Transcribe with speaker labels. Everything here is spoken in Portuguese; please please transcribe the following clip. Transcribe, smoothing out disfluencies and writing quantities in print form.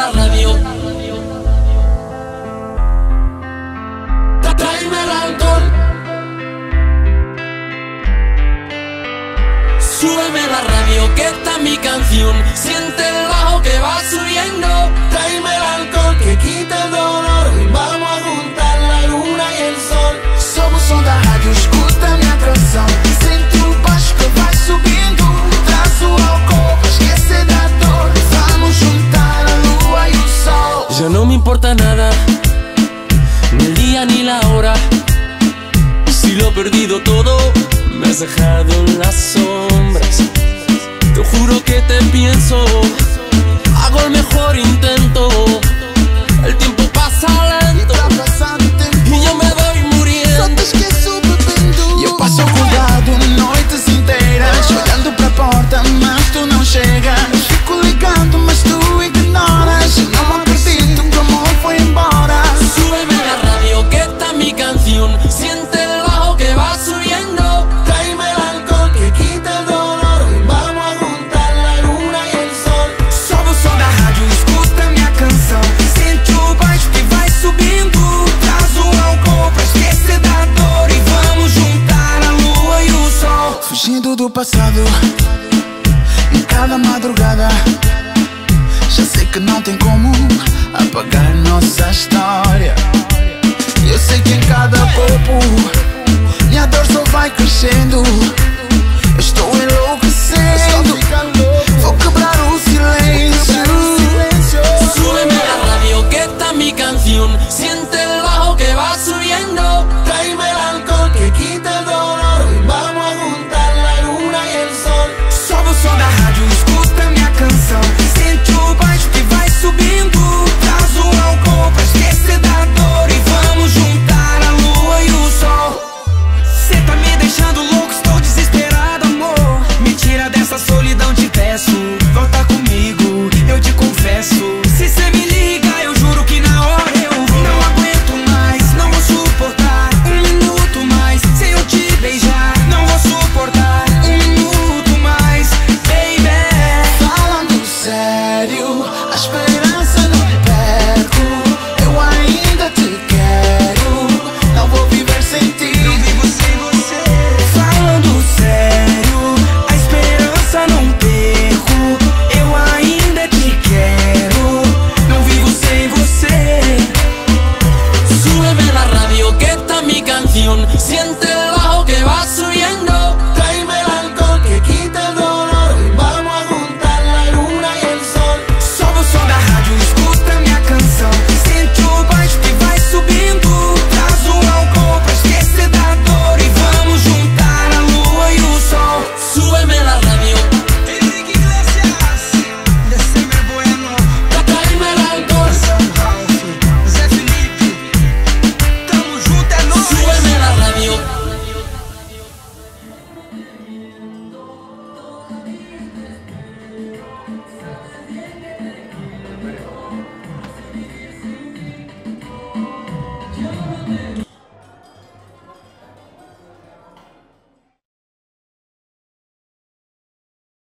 Speaker 1: la radio. Tráeme el alcohol. Súbeme la radio, que esta es mi canción. Siente el bajo que va subiendo. Tráeme el alcohol que quita el dolor. Y vamos a juntar la luna y el sol.
Speaker 2: Sobe o som da rádio, escuta a minha canção. Sente o baixo que vai subindo. Traz o álcool pra esquecer da dor. Vamos juntar a lua y el sol.
Speaker 1: Ya no me importa nada, ni el día ni la hora. Si lo he perdido todo, me has dejado en las sombras. Te juro que te pienso, hago el mejor intento. El tiempo pasa lento y yo me voy muriendo.
Speaker 2: Só te esqueço bebendo. E eu passo acordado noites inteiras, olhando pra porta, mas tu não chegas. Eu fico ligando, mas tu ignoras. Eu não acredito que o amor foi embora.
Speaker 1: Súbeme la radio, que esta es mi canción. Siente el bajo que va subiendo. Tráeme el alcohol que quita el dolor. Y vamos a juntar la luna y el sol.
Speaker 2: Sobe o som da rádio, escuta a minha canção. Sente o baixo que vai subindo. Traz o álcool pra esquecer da dor. E vamos juntar a lua e o sol. Fugindo do passado, em cada madrugada. Já sei que não tem como apagar nossa história. Eu sei que em cada corpo minha dor só vai crescendo. Eu estou enlouquecido.